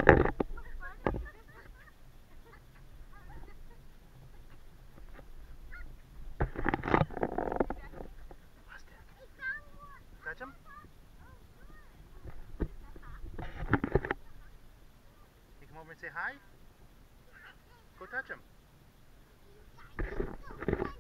Touch him? You come over and say hi? Go touch him.